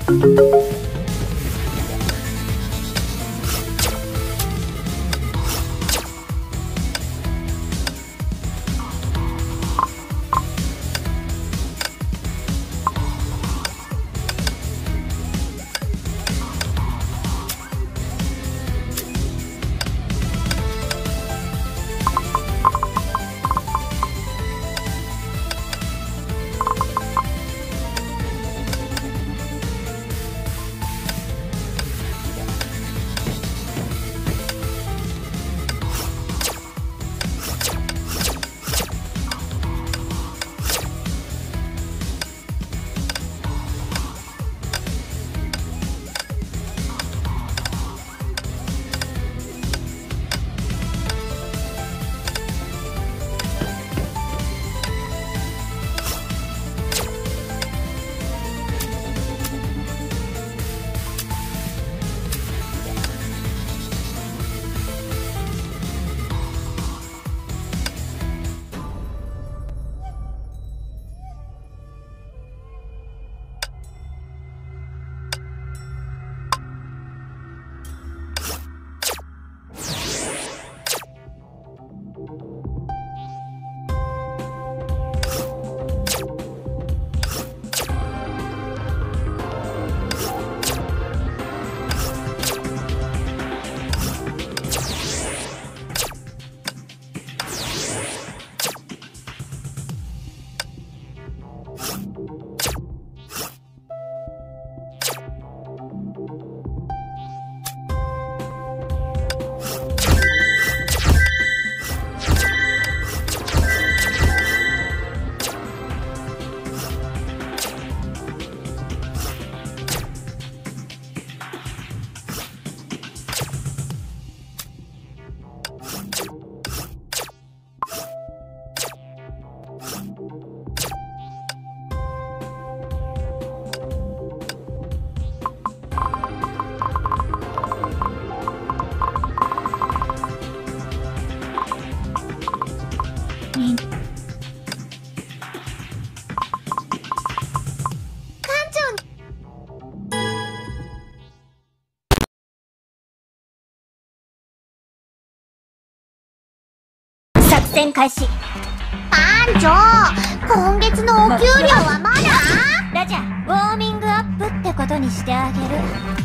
戦開始。班長、今月のお給料はまだ？ラジャー、ウォーミングアップってことにしてあげる。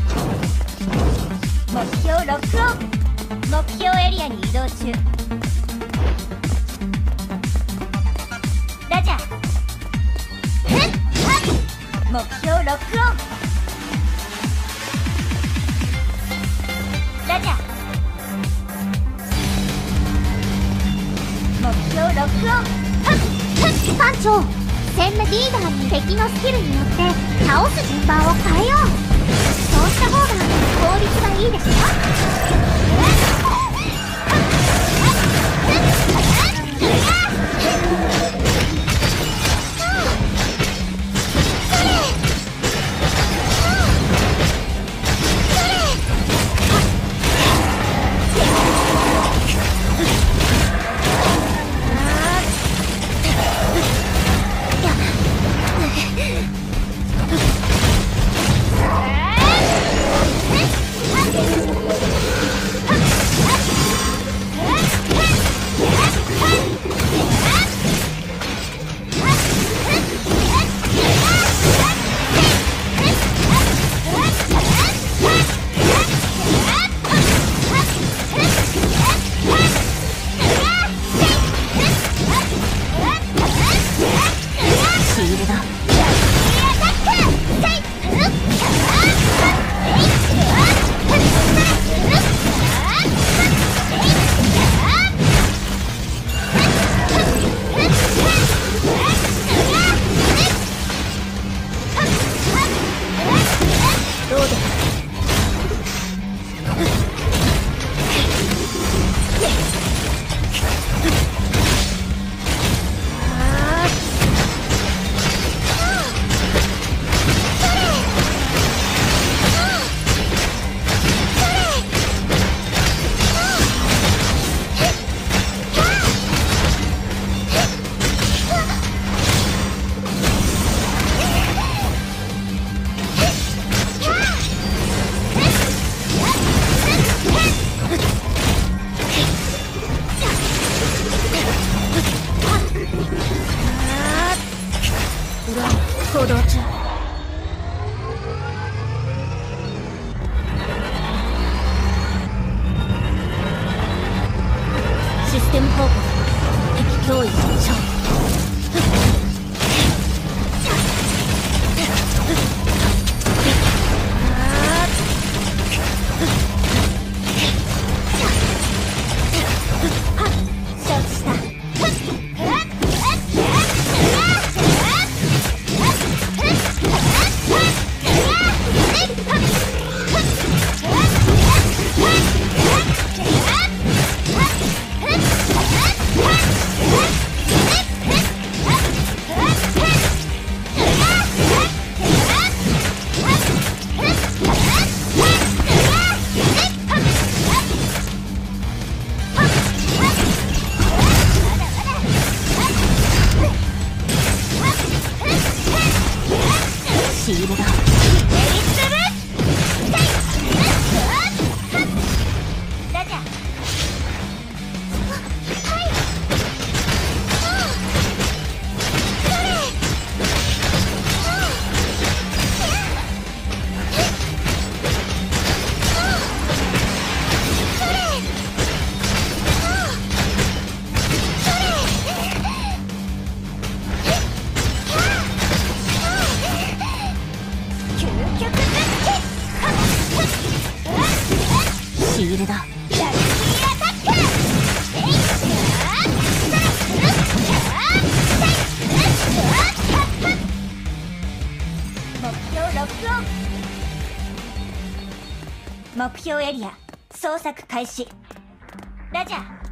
目標ロックオン。目標エリアに移動中。ラジャー。目標ロックオン。ラジャー。目標ロックオン。班長、戦メリーダーに敵のスキルによって倒す順番を変えよう。そうした方が効率がいいですよ。 行動中。システム報告。敵脅威消去。目標エリア捜索開始。ラジャー。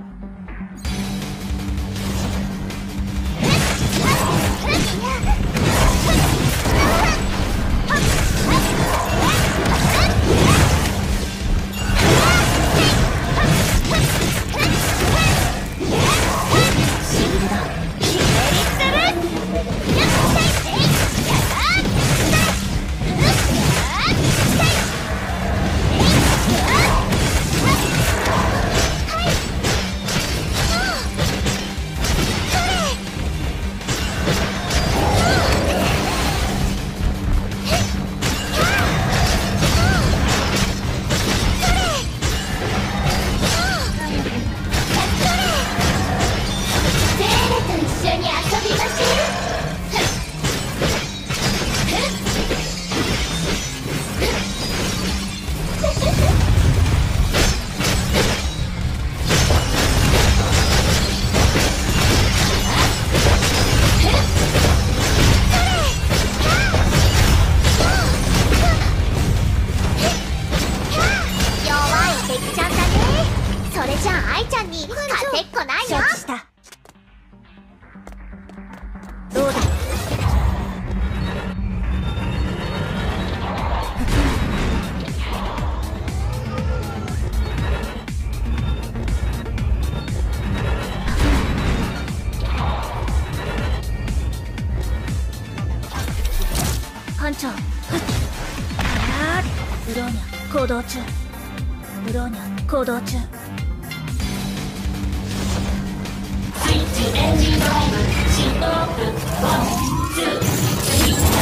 班長。ブローニャ行動中。ブローニャ行動中。 スイッチエンジンドライブシフトアップ。ワン、ツー、スリー。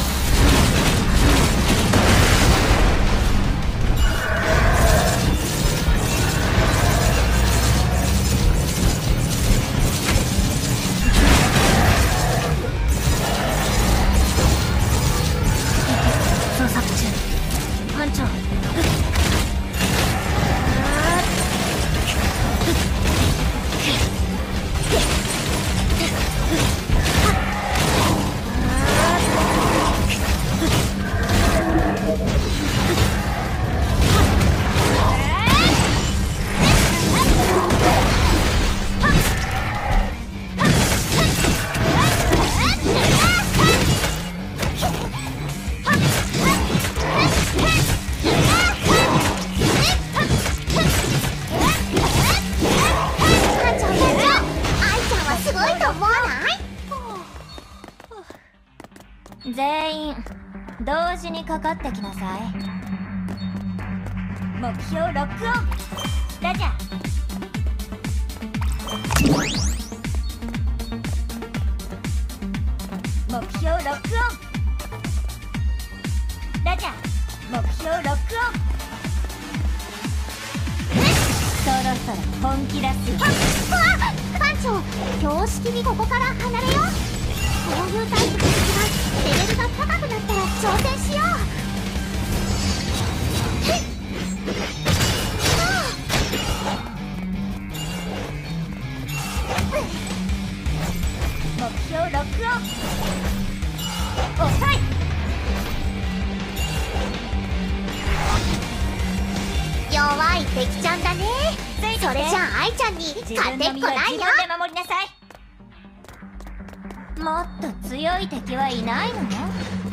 全員同時にかかってきなさい。目標ロックオン。ラジャー。 目標ロックオン。ラジャー、目標ロックオン。そろそろ本気出すよ。艦長、標識にここから離れよう。こういうタイプの敵はレベルが高くなったら挑戦しよう。目標ロックオン。遅い。弱い敵ちゃんだね。それじゃあ愛ちゃんに勝てっこないよ。自分の身は自分で守りなさい。もっと強い敵はいないの？